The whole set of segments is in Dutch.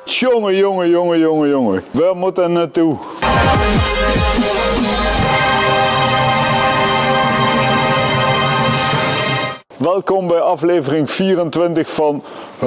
Jongen, jongen, jongen, jongen, jongen. Waar moet dat naartoe? Welkom bij aflevering 24 van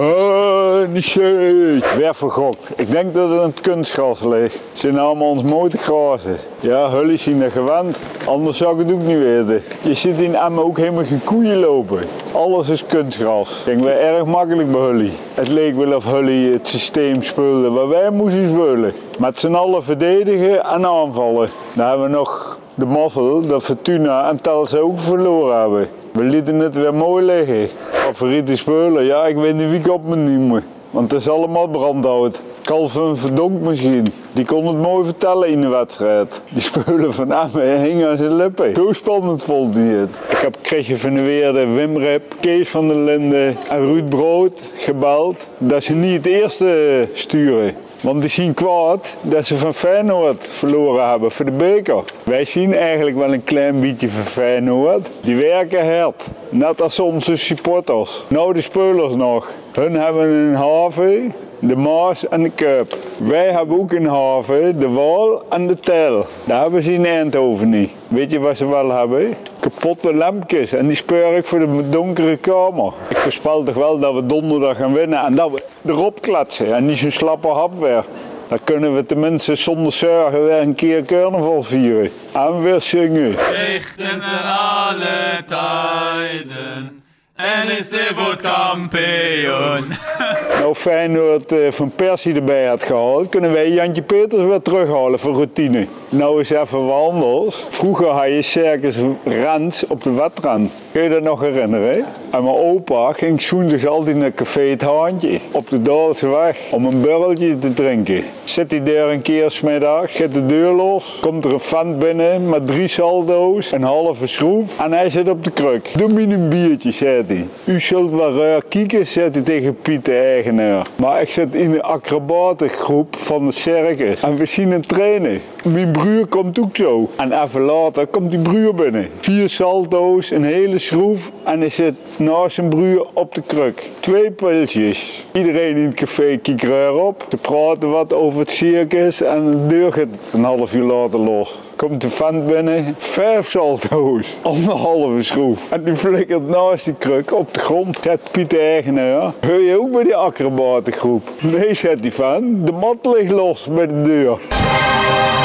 Weer vergokt. Ik denk dat het aan het kunstgras ligt. Het zijn allemaal ons motorgrazen. Ja, Hully zien er gewend. Anders zou ik het ook niet weten. Je ziet in Emmen ook helemaal geen koeien lopen. Alles is kunstgras. Ik denk wel erg makkelijk bij Hully. Het leek wel of Hully het systeem speelde waar wij moesten spelen. Met z'n allen verdedigen en aanvallen. Dan hebben we nog de mazzel dat Fortuna en Telstra ook verloren hebben. We lieten het weer mooi liggen. Favoriete spelen, ja, ik weet niet wie ik op me noemen. Want het is allemaal brandhout. Calvin Verdonk misschien. Die kon het mooi vertellen in de wedstrijd. Die spelen van Emmen hingen aan zijn lippen. Zo spannend vond hij het. Ik heb Chrisje van der Weerde, Wim Rip, Kees van der Linden en Ruud Brood gebeld dat ze niet het eerste sturen. Want die zien kwaad dat ze van Feyenoord verloren hebben voor de beker. Wij zien eigenlijk wel een klein beetje van Feyenoord. Die werken hard, net als onze supporters. Nou de spelers nog. Hun hebben een haven, de Maas en de Kuip. Wij hebben ook een haven, de Waal en de Tel. Dat hebben ze in Eindhoven niet. Weet je wat ze wel hebben? Kapotte lampjes en die speur ik voor de donkere kamer. Ik voorspel toch wel dat we donderdag gaan winnen en dat we erop kletsen en niet zo'n slappe hap weer. Dan kunnen we tenminste zonder zorgen weer een keer carnaval vieren. En weer zingen. Richten er alle tijden en is ze wordt kampioen. Nou Feyenoord van Persie erbij had gehaald, kunnen wij Jantje Peters weer terughalen voor routine. Nou is even wat anders. Vroeger had je Circus Rens op de wetrand. Kun je dat nog herinneren? Hè? En mijn opa ging zondags altijd naar café Het Haantje op de Daalse weg om een borreltje te drinken. Zit hij daar een keer 's middags, gaat de deur los, komt er een vent binnen met 3 saldo's, een halve schroef en hij zit op de kruk. Doe me een biertje, zei hij. U zult wel raar kijken, zei hij tegen Piet de eigenaar. Maar ik zit in een acrobatengroep van de circus en we zien hem trainen. Mijn broer komt ook zo. En even later komt die broer binnen. 4 salto's, een hele schroef en hij zit naast zijn broer op de kruk. 2 pilsjes. Iedereen in het café kijkt raar op. Ze praten wat over het circus en de deur gaat een half uur later los. Komt de vent binnen, 5 salto's, 1,5 schroef. En die flikkert naast die kruk op de grond. Zegt Piet de eigenaar, hoor je ook bij die acrobatengroep? Nee, zegt die vent, de mat ligt los bij de deur.